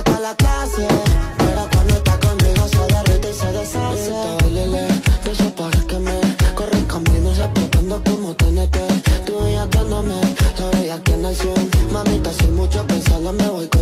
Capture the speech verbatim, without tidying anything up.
toda la clase, pero cuando está conmigo se derrite y se deshace. Esta bailele, de esos pares que me corren camino, se explotando como T N T. Tú bellaqueándome, la bella que nació. Mamita, sin mucho pensarlo me voy